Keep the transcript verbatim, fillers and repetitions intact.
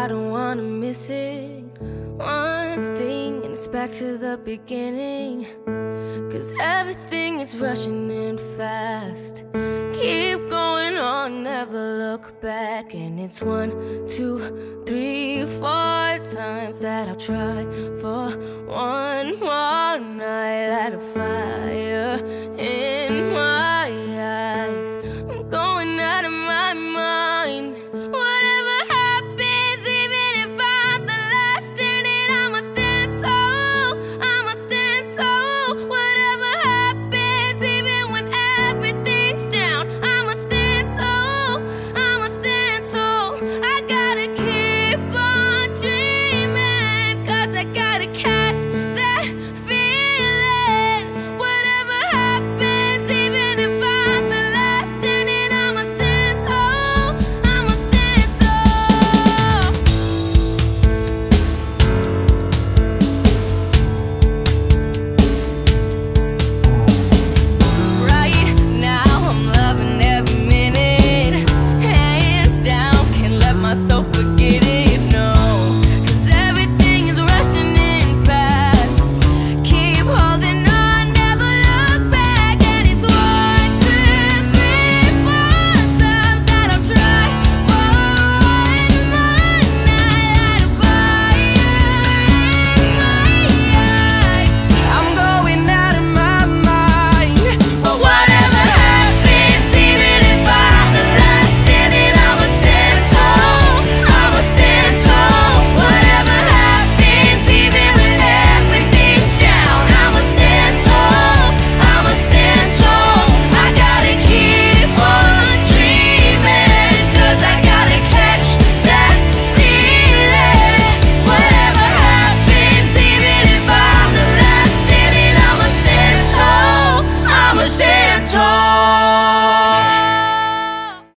I don't wanna miss it. One thing, and it's back to the beginning. Cause everything is rushing in fast. Keep going on, never look back. And it's one, two, three, four times that I'll try for one more night. Light a fire